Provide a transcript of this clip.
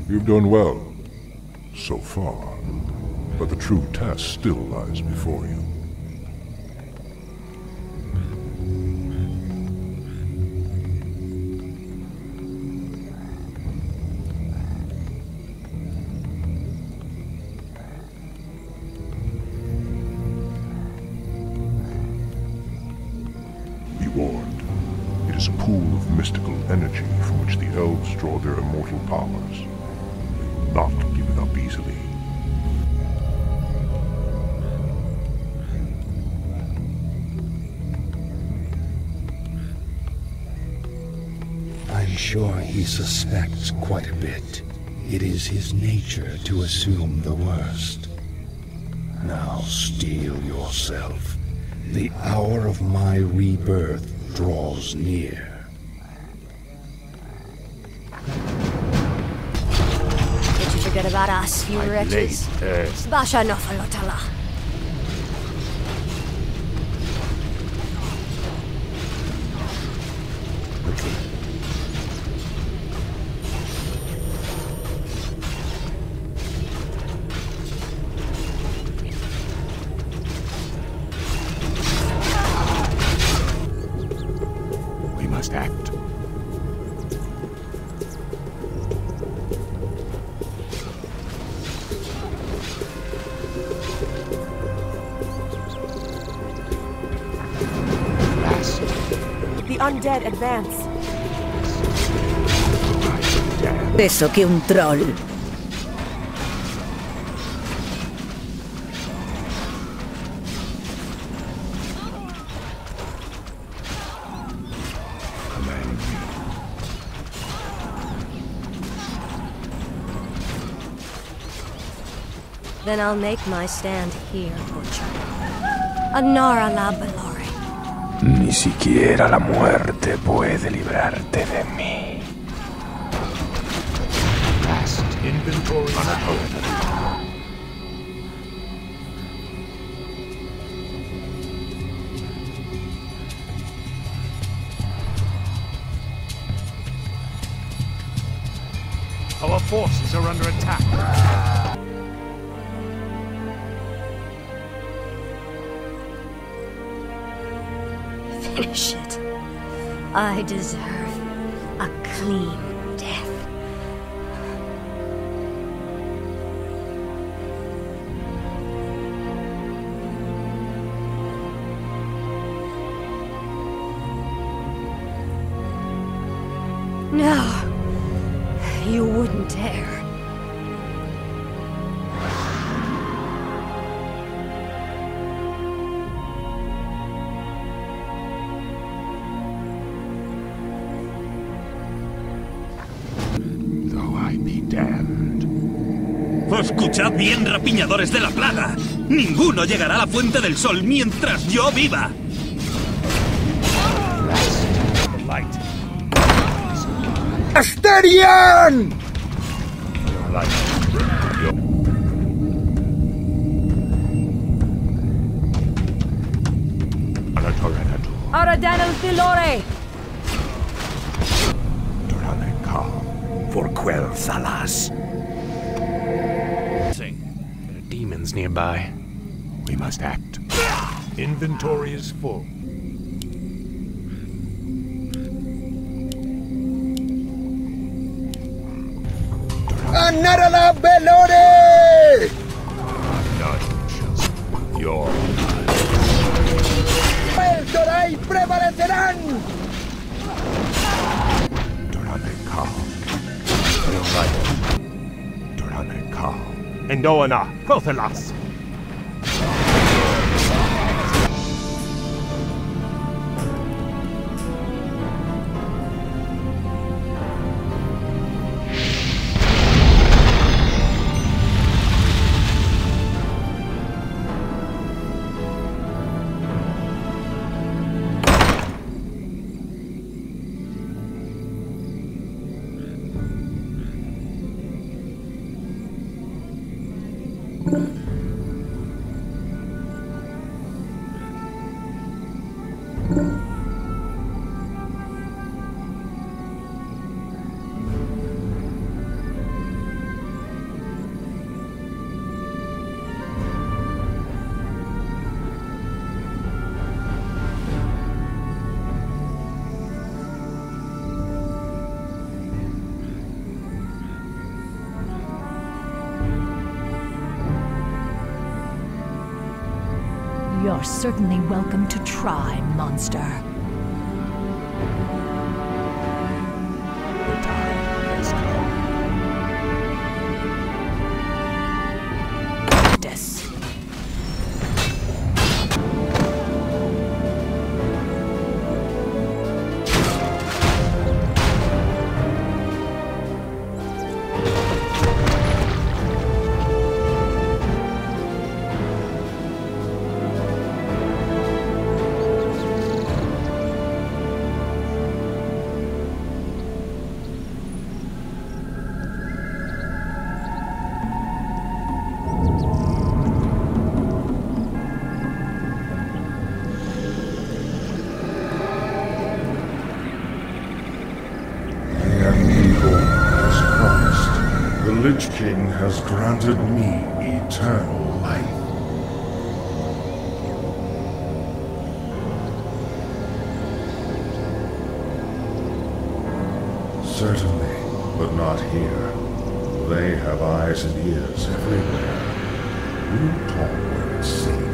You've done well, so far, but the true test still lies before you. Be warned, it is a pool of mystical energy from which the elves draw their immortal powers. Not given up easily. I'm sure he suspects quite a bit. It is his nature to assume the worst. Now steel yourself. The hour of my rebirth draws near. Forget about us, you wretches. Sbasha nofalotala. We must act. The undead advance. Peso che un troll. Then I'll make my stand here, Butcher. Anara la Belore. Ni siquiera la muerte puede librarte de mí. Last inventory Our forces are under attack. Finish it. I deserve a clean death. No, you wouldn't dare. Escuchad bien, rapiñadores de la plaga. Ninguno llegará a la fuente del sol mientras yo viva. Asterian! Aradanel Filore! For Keal Sylvanas. There are demons nearby. We must act. Inventory is full. Anara la Belore! Not just your ¡Eldorai prevalecerán! Endoana, Prothelas. You're certainly welcome to try, monster. The time has come. This. The Lich King has granted me eternal life. Certainly, but not here. They have eyes and ears everywhere. We'll talk where it's safe.